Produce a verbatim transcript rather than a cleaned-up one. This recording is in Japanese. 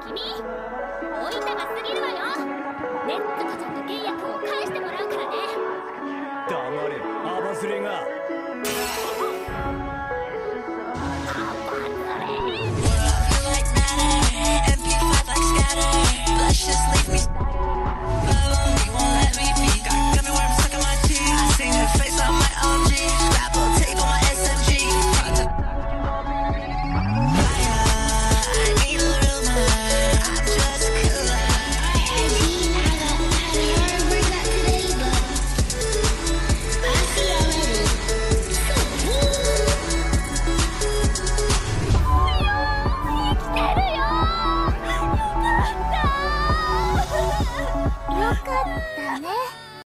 君、おいたが過ぎるわよ。ネッツコちゃんの契約を返してもらうからね。 黙れ、アバズレが。 Let's just leave me